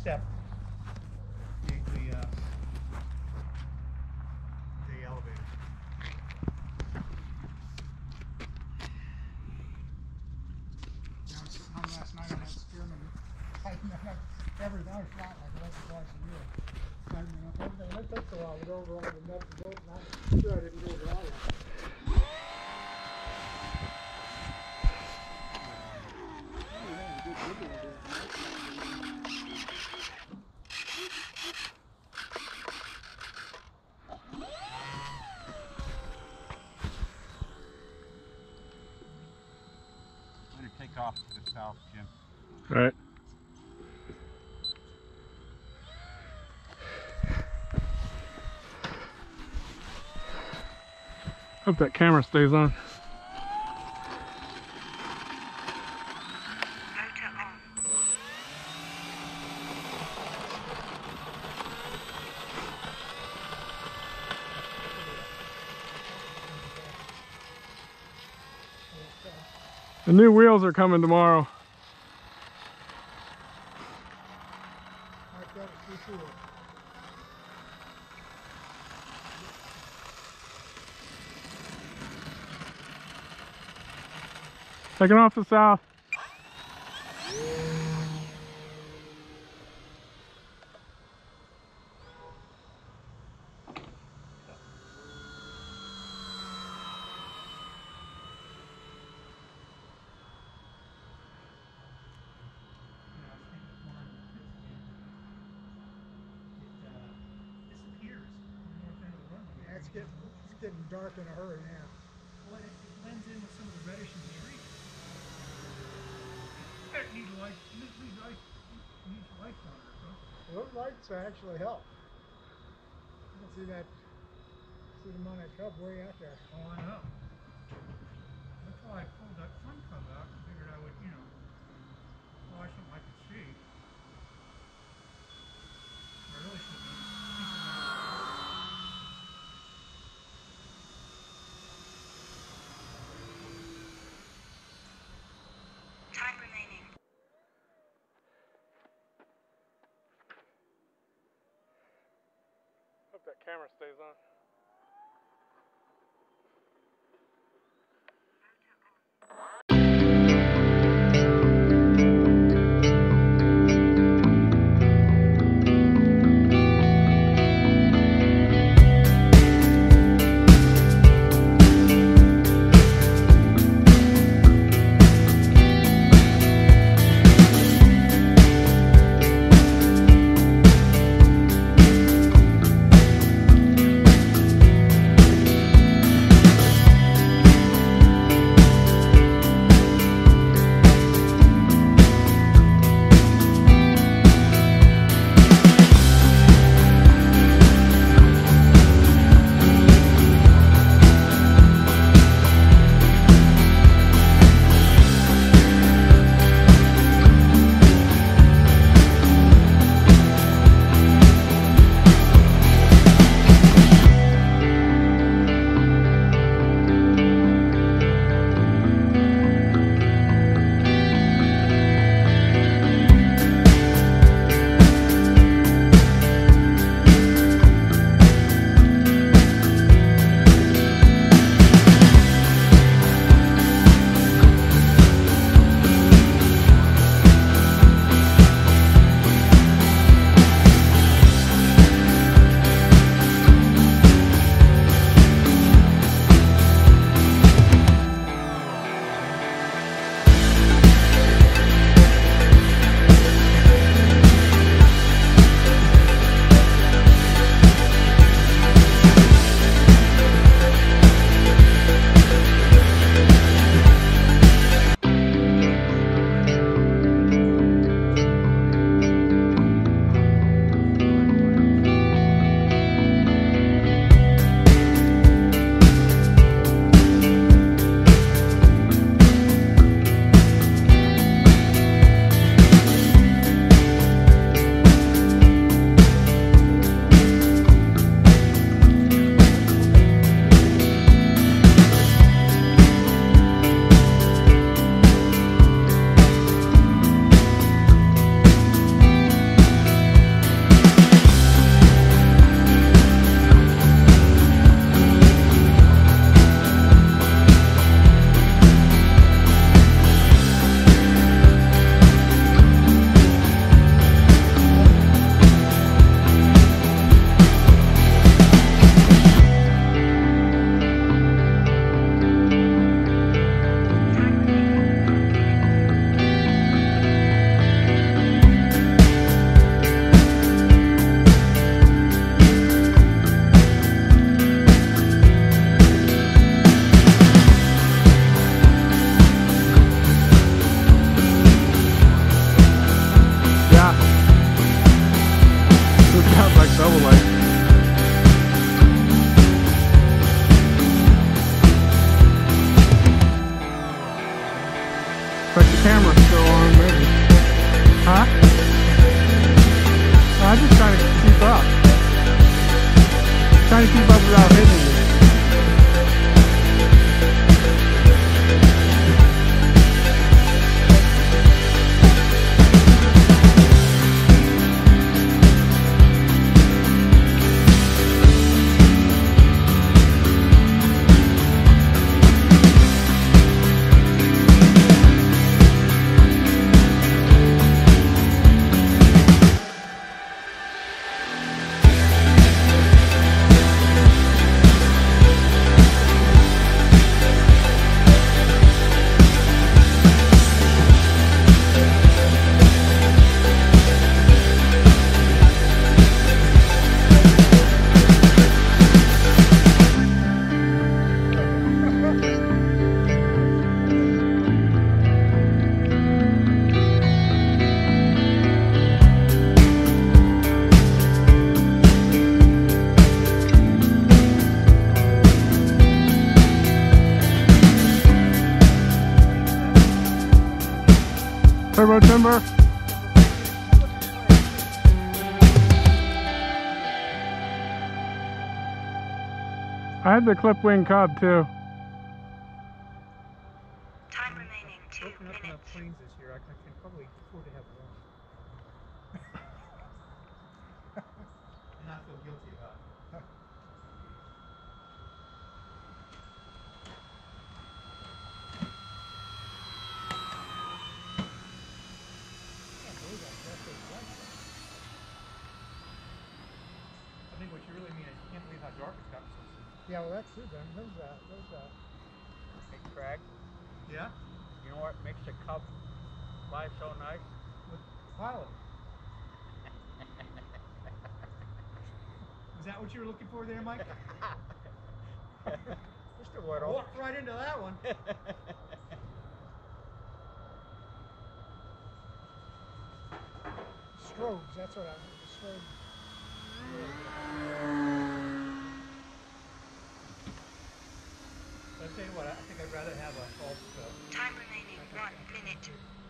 step the elevator. I was sitting home last night on that spearman, tightening that up everything. I was flat like once or twice a year. Tightening up everything. That takes a while to go over all the nuts and bolts, and I'm sure I didn't go over all of it. Take off to the south, Jim. All right. Hope that camera stays on. The new wheels are coming tomorrow. Taking off the south. It's getting dark in a hurry now. Well, it blends in with some of the reddish in the tree. It needs light. Needs lights on it, huh? Well, those lights actually help. You can see that. See them on that cub way out there. Oh, I know. That's why I pulled that Sun Cub out and figured I would, fly something I could see. I really should be thinking about it. Hope that camera stays on. I had the clip wing Cub too. Time remaining 2 Open up enough minutes. planes this year, I can probably afford to have one. And not feel guilty about it. I think what you really mean is you can't believe how dark it's gotten since then. Yeah, well that's true, Ben. There's that. Hey Craig, Yeah? you know what makes a Cub fly so nice? With pilot. Is that what you were looking for there, Mike? Just a little. Walked right into that one. Strobes, that's what I mean. The strobes. I'll tell you what, I think I'd rather have a false Time remaining 1 minute.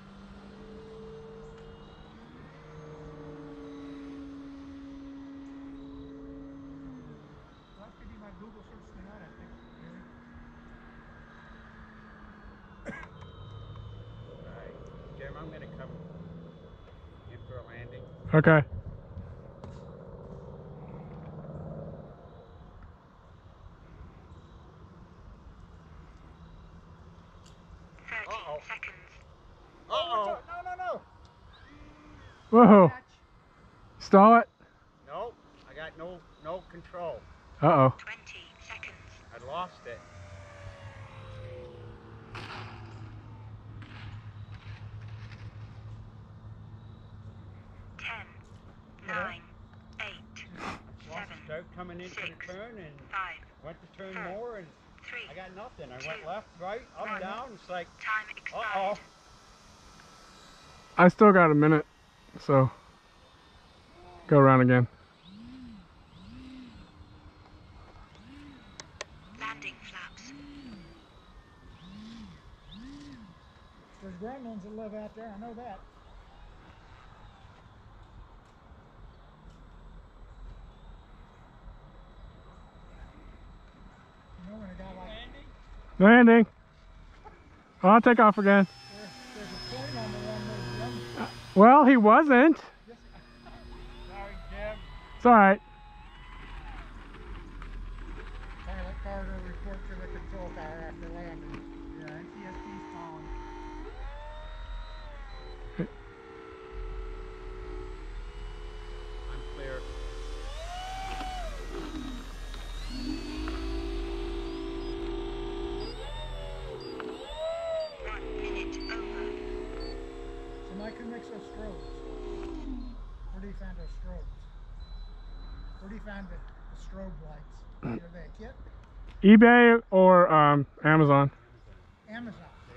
That could be my Google search tonight, I think. Alright, Jim, I'm gonna come in for a landing. Okay. 30 seconds. Uh-oh. No. Whoa. Stall it. Nope, I got no control. Uh-oh. 20 seconds. I lost it. 10, 9, 8, Lost 7, start coming into 6, the turn and 5, went to turn 4, more and 3. I got nothing. I 2, went left, right, up, 1. down. It's like, Time expired. uh-oh. I still got a minute, so go around again. Landing flaps. There's gremlins that live out there, I know that. You know when a guy like Landing. I'll take off again. there's a point on the one that Well, he wasn't. Sorry, Jim. It's all right. pilot cargo report to the control tower after landing. Yeah, NTSB's calling. I'm clear. So Mike, who makes those strobes? Where do you find those strobes? Where do you find the strobe lights? Are they a kit? eBay or Amazon. Amazon.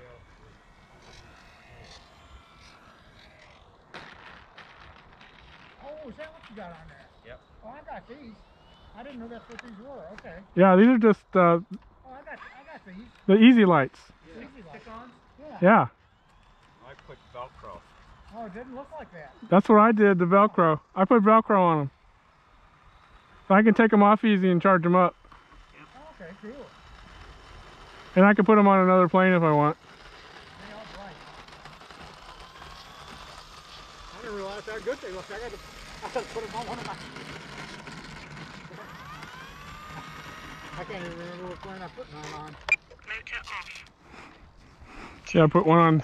Oh, is that what you got on there? Yep. Oh, I got these. I didn't know that's what these were. Okay. Yeah, these are just Oh, I got these. the easy lights. Easy stick-ons? Yeah. Yeah, I put Velcro. Oh, it didn't look like that. that's what I did, the Velcro. I put Velcro on them. So I can take them off easy and charge them up. Oh, okay, cool. And I can put them on another plane if I want. They are bright. I didn't realize how good they looked. I gotta put them on one of my... I can't even remember which plane I put mine on. Motor off. Yeah, I put one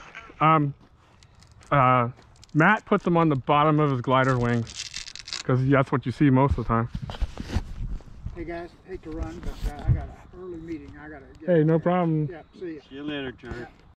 on. Matt puts them on the bottom of his glider wings because that's what you see most of the time. Hey guys, hate to run, but I got an early meeting. I gotta get Hey, no there. problem. Yeah, see ya. See you later, Jerry. Yeah.